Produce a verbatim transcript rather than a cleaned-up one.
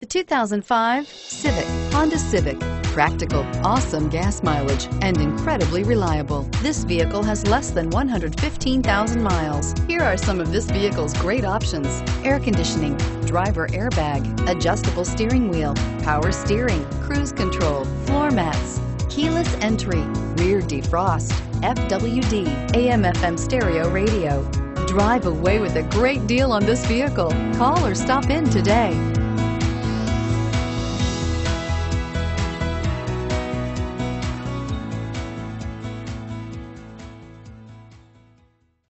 The two thousand five Civic, Honda Civic. Practical, awesome gas mileage, and incredibly reliable. This vehicle has less than one hundred fifteen thousand miles. Here are some of this vehicle's great options: air conditioning, driver airbag, adjustable steering wheel, power steering, cruise control, floor mats, keyless entry, rear defrost, F W D, A M F M stereo radio. Drive away with a great deal on this vehicle. Call or stop in today.